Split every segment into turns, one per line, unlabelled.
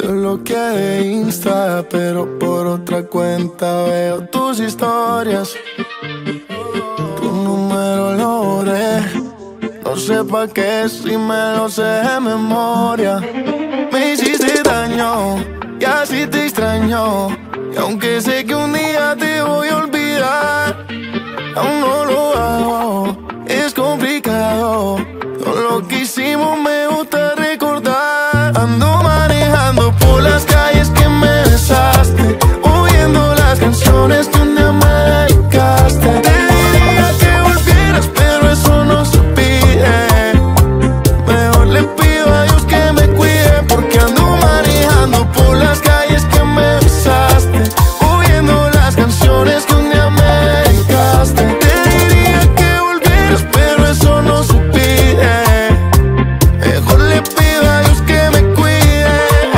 Yo bloqueé Insta, pero por otra cuenta veo tus historias. Tu número lo borré, no sé pa' qué si me lo sé de memoria. Me hiciste daño y así te extraño, y aunque sé que un día te voy a olvidar, aún no lo hago, es complicado. Todo lo que hicimos me gusta recordar. Ando manejando por las calles que me besaste, oyendo las canciones que un día me dedicaste. Te diría que volvieras, pero eso no se pide. Mejor le pido a Dios que me cuide, porque ando manejando por las calles que me besaste, oyendo las canciones que un día me dedicaste. Te diría que volvieras, pero eso no se pide. Mejor le pido a Dios que me cuide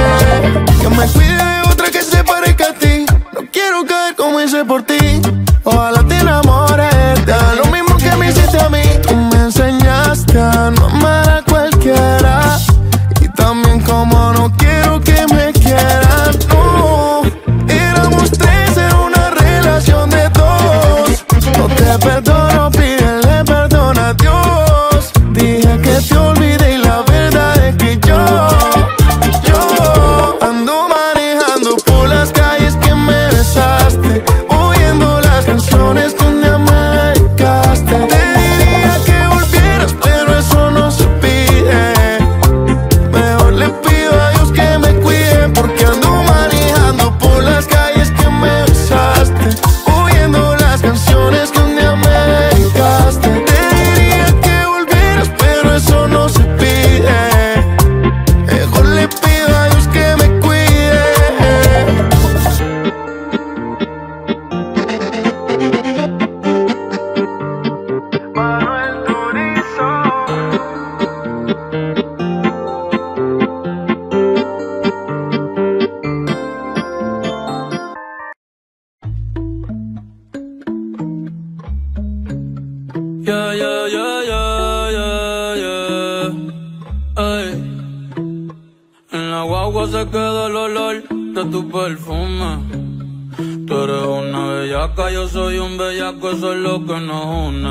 de otra que se parezca a ti. No quiero caer como hice por ti. Ojalá te enamores, te haga lo mismo que me hiciste a mí. Tú me enseñaste a no amar a cualquiera, y también como no quiero que me quieran. No, éramos tres en una relación de dos. No te perdono, pídele perdón a Dios. Dije que te olvidé y la verdad es que yo ando manejando por las calles que me besaste, oyendo las canciones que un día me dedicaste. Te diría que volvieras, pero eso no se pide. Mejor le pido a Dios que me cuide, porque ando manejando por las calles que me besaste, oyendo las canciones que un día me dedicaste. Te diría que volvieras, pero eso no se pide. Mejor le pido a Dios que me cuide. Manuel Turizo.
Yeah, yeah, yeah, yeah, yeah, yeah. Ay. En la guagua se queda el olor de tu perfume. Tú eres una bellaca, yo soy un bellaco, eso es lo que nos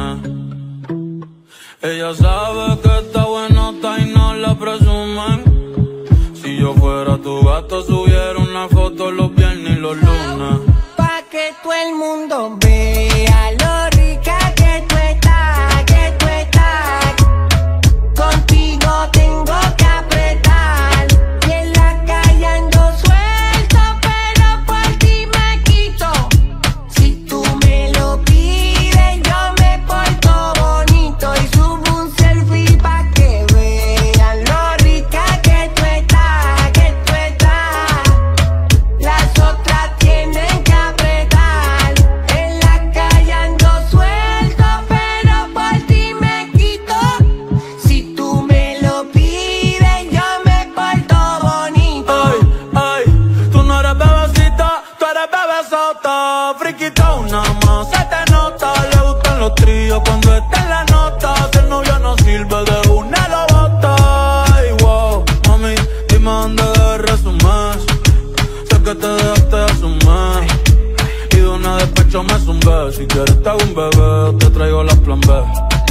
une. Ella sabe que está buenota y no la presumen. Si yo fuera tu gato, subiera una foto los viernes y los lunes.
Pa' que todo el mundo vea lo rica que tú estás, que tú estás. Contigo tengo que apretar, y en la calle ando suelto, pero por ti me quito. Si tú me lo pides, yo me porto bonito y subo un selfie pa' que vean lo rica que tú estás, que tú estás. Las otras tienen que apretar, en la calle ando suelto, pero por ti me quito. Si tú me lo pides, yo me porto bonito.
Ay, ay, tú no eres bebecita, tú eres bebesota. Friquita una más, se te nota. Le gustan los tríos cuando está en la nota. Si el novio no sirve, de una lo bota. Ay, wow, mami, dime dónde debe resumir. Sé que te dejaste de asumir, y de una despecho me zumbé. Si quieres te hago un bebé, o te traigo las plan B.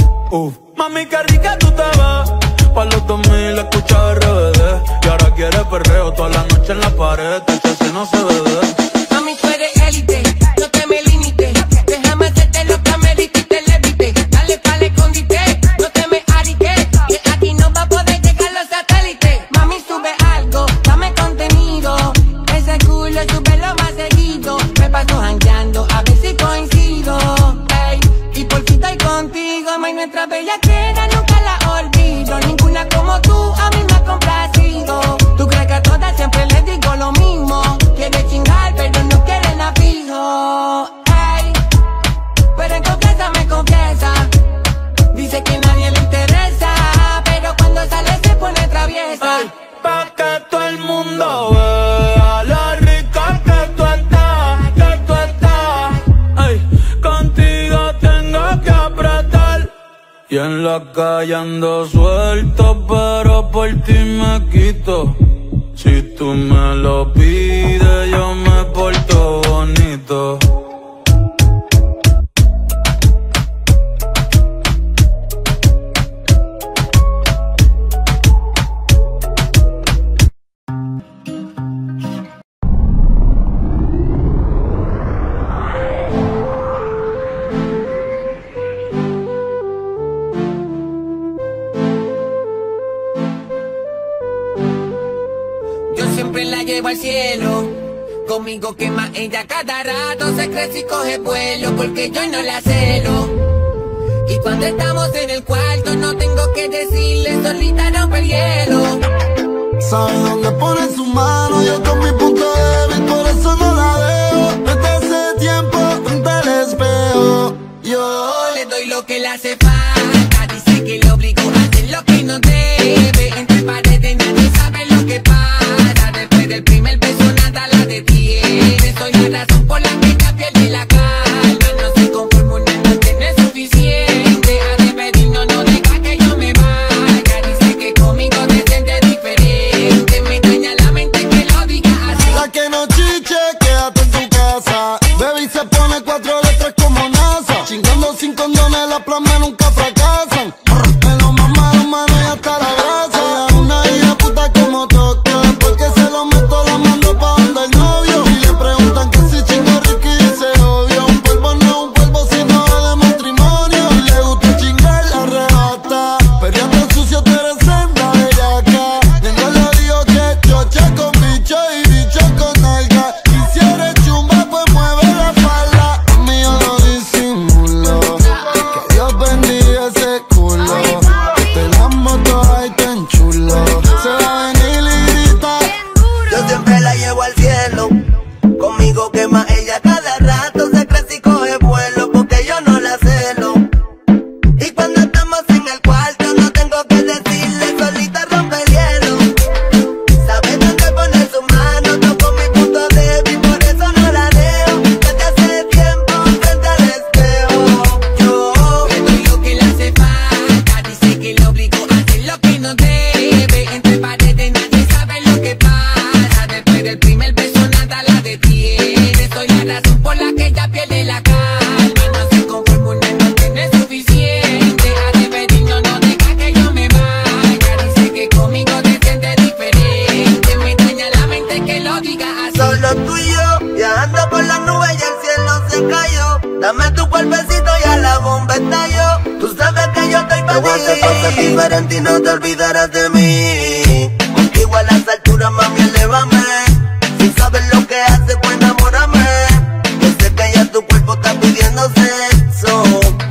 Mami, qué rica tú te ves. Pa' los 2000 escucha RBD, y ahora quieres perreo toda la noche en la pared. Este si no se bebe.
Mami, tú eres élite, no te me limites. Déjame hacerte lo que amerite y te levite. Dale pa'l escondite, no te me ariques, que aquí no va a poder llegar los satélites. Mami, sube algo, dame contenido. Ese culo súbelo más seguido. Me paso jangueando, a ver si coincido. Ey, y por fin estoy contigo. Mami, nuestra bellaquera nunca la olvido. Ninguna como tú a mí me ha complacido. Tú crees que a todas siempre les digo lo mismo. Quiere chingar, pero no quiere nada fijo. Ey, pero en confianza me confiesa. Dice que nadie le interesa, pero cuando sale se pone traviesa.
Ay, pa' que todo el mundo vea lo rica que tú estás, que tú estás. Ay, contigo tengo que apretar, y en la calle ando suelto, pero por ti me quito. Si tú me lo pides, yo me porto bonito.
Siempre la llevo al cielo, conmigo quema ella cada rato, se crece y coge vuelo, porque yo no la celo. Y cuando estamos en el cuarto no tengo que decirle, solita rompe el hielo.
Sabe dónde pone su mano, yo con mi punto débil, por eso no la dejo. Desde hace tiempo frente al espejo, yo
le doy lo que le hace falta, dice que le obligo a hacer lo que no debe. Entre paredes nadie sabe lo que pasa. Del primer beso nada la detiene. Soy la razón por la que ella pierde la calma. No se conforma, una no tiene suficiente. A despedirnos no deja que yo me vaya. Dice que conmigo se siente diferente. Me daña la mente que lo diga así.
la que no chiche, quédate en tu casa. Baby se pone 4 de 3 como NASA. Chingando sin condones, las plasmas nunca fracasan. Me lo mamaron, mano, y hasta la grasa. Ella una hija puta como toca, porque se lo meto la mano pa' donde el novio. Y le preguntan que si chingo Ricky y dice obvio. Un polvo no es un polvo sino de matrimonio. Y le gusta chingar, la arrebata. Perreando sucio, tú eres senda bellaca. Tengo lo digo que chocha con bicho y bicho con nalga. Y si eres chumba, pues mueve la falda. Conmigo no disimulo, que Dios bendiga ese culo. Te la moto ahí tan chulo. Se va a venir y grita.
Yo siempre la llevo al cielo, conmigo quema ella cada rato, se crece y coge vuelo, porque yo no la celo. Y cuando estamos en el cuarto no tengo que decirle, solita rompe el hielo. Sabe dónde pone su mano, toco mi punto débil, por eso no la dejo. Desde hace tiempo frente al espejo, yo
le doy lo que le hace falta, dice que le obligo a hacer lo que no debe. Entre paredes nadie sabe lo que pasa. Después del primer beso nada la detiene. Soy la razón por la que ella pierde la calma. No se conforma, una no tiene suficiente. A despedirnos no deja que yo me vaya. Dice que conmigo se siente diferente. Me daña la mente que lo diga así.
solo tú y yo, viajando por las nubes y el cielo se cayó. Dame tu cuerpecito y a la bomba estalló. Tú sabes que yo estoy para ti. Te voy a hacer cosas diferentes y no te olvidarás de mí. Contigo a las alturas, mami, elévame. Si sabes lo que hace, pues enamórame. Yo sé que ya tu cuerpo está pidiendo sexo,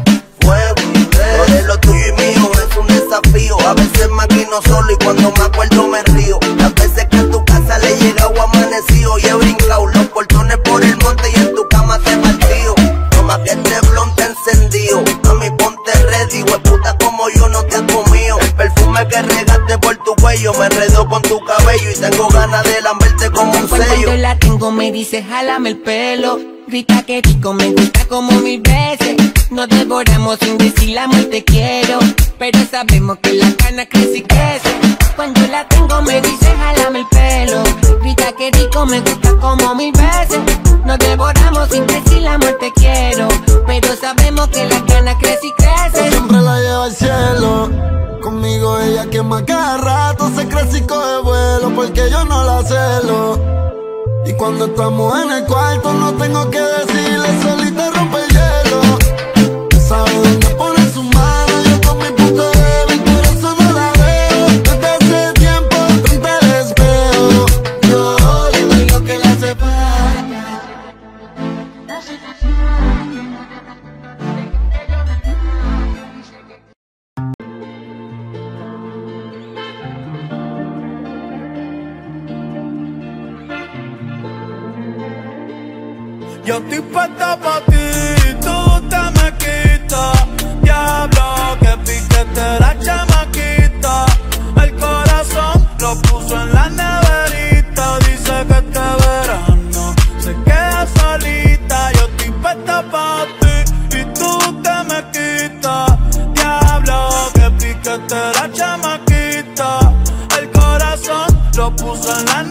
fuego y beso. De lo tuyo y mío es un desafío. A veces maquino solo y cuando me acuerdo me río. Las veces que a tu casa le he llegado amanecido y he brincado los portones por el monte y en tu cama te partido. Toma que este blon te encendido. Mami, ponte ready, hueputa como yo no te has comido. El perfume que regaste por tu cuello me enredó con tu cabello y tengo ganas de lamberte como un
Cuando
sello.
la tengo me dice jálame el pelo. Grita que rico, me gusta como 1000 veces. Nos devoramos sin decir la muerte quiero. Pero sabemos que la cana crece y crece. Cuando la tengo me dice jálame el pelo. Grita que rico, me gusta como 1000 veces. Nos devoramos sin decir la muerte quiero. Pero sabemos que la cana crece y crece.
Siempre la lleva al cielo, conmigo ella quema cada rato, se crece y coge vuelo, porque yo no la celo. Y cuando estamos en el cuarto no tengo que decirle, solita rompe el hielo. Sabe dónde pone su mano, yo con mi punto débil, por eso no la veo. Desde hace tiempo frente al espejo, yo le doy lo que le hace falta.
Yo estoy puesta pa' ti, tú te me quitas. Diablo, que piquete la chamaquita. El corazón lo puso en la neverita. Dice que este verano se queda solita. Yo estoy puesta pa' ti y tú te me quitas. Diablo, que piquete la chamaquita. El corazón lo puso en la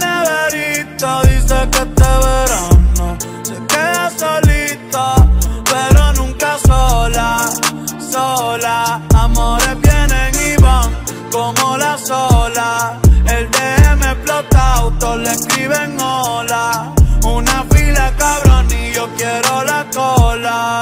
en ola. Una fila cabrón y yo quiero la cola.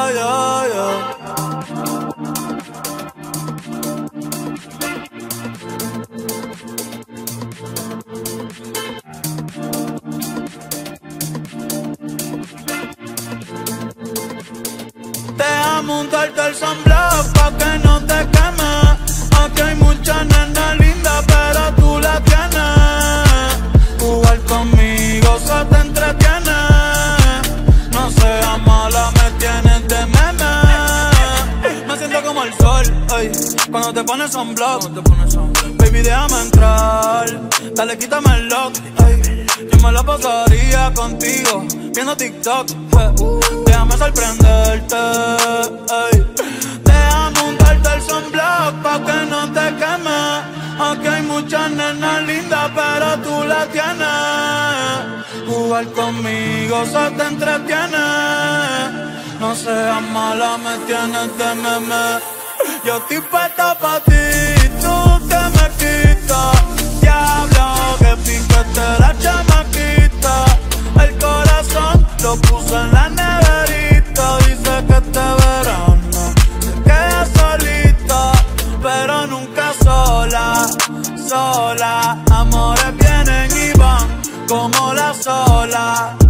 Deja montarte el sunblock pa' que no te queme. Aquí hay muchas nenas lindas, pero tú la tienes. Jugar conmigo se te entretiene. No seas mala, me tienes de meme. Me siento como el sol, ey, cuando te pones sunblock. Baby, déjame entrar, dale, quítame el lock, ey. Yo me la pasaría contigo, viendo TikTok, déjame sorprenderte, ey. Déjame untarte el sunblock pa' que no te queme. Aquí hay muchas nenas lindas, pero tú la tienes. Jugar conmigo se te entretiene. No seas mala, me tienes de meme. Yo estoy puesta pa' ti, tú te me quitas. Diablo, que picaste la chamaquita. El corazón lo puse en la neverita. Dice que este verano te quedas solita, pero nunca sola, sola. Amores vienen y van como las olas.